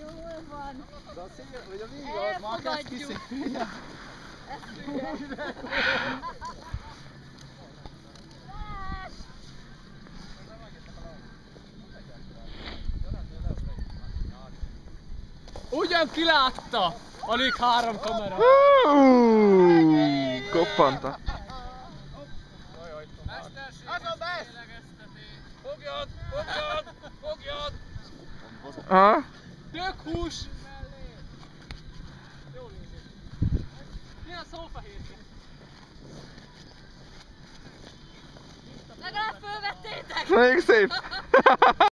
Jól van. De a szél, vagy a vége az már kezd kiszélni. Ez ügyes. Ugyan kilátta! Alig 3 kamera. Koppanta. Ez a best! Fogjad! Fogjad! Fogjad! Aha. Tök hús! Jól nézett. Milyen szófehérke? Legalább fölvettétek! Még szép.